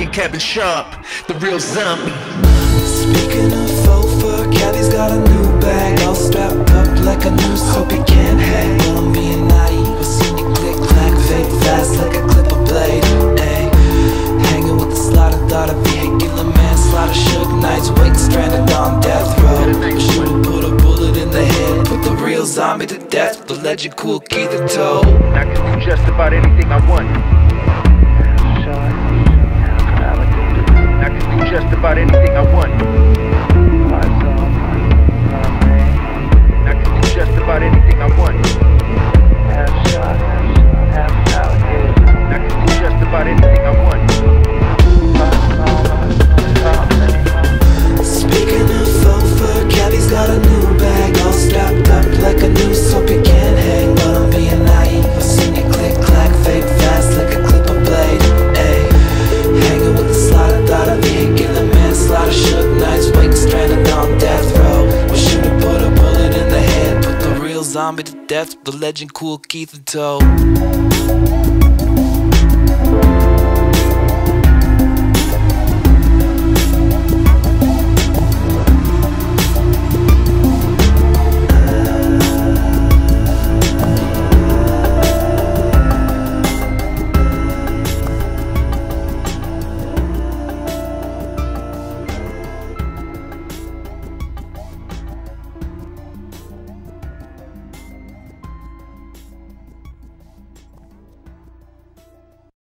Kevin Sharp, the real zombie. Speaking of faux fur, Kelly's got a new bag, all strapped up like a noose. Hope you can't hang. Well, I'm being naive, I seen you click clack, fade fast like a clipper blade. Ayy, hanging with the slaughter, thought of vehicular manslaughter. Shook nights, waiting stranded on death row. Should've put a bullet in the head, put the real zombie to death. The legend Kool Keith told. I can do just about anything I want. I can do just about anything I want. I can do just about anything I want. I can do just about anything I want. Speaking of faux fur, Kelly's got a new bag, all strapped up like a noose. Hope you can't hang, but I'm being naive. I seen you click clack, fade fast like a clipper blade. Ayy, hanging with the slaughter, thought of vehicular manslaughter. Shook nights, waiting stranded on death row. We should've put a bullet in the head, put the real zombie to death. The legend Kool Keith in tow.